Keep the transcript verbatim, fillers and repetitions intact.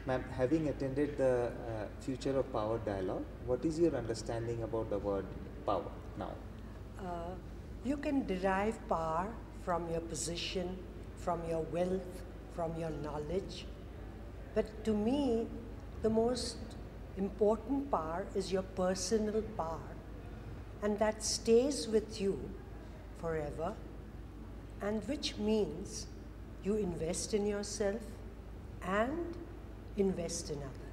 Ma'am, having attended the uh, Future of Power dialogue, what is your understanding about the word power now? Uh, you can derive power from your position, from your wealth, from your knowledge. But to me, the most important power is your personal power, and that stays with you forever, and which means you invest in yourself and invest in others.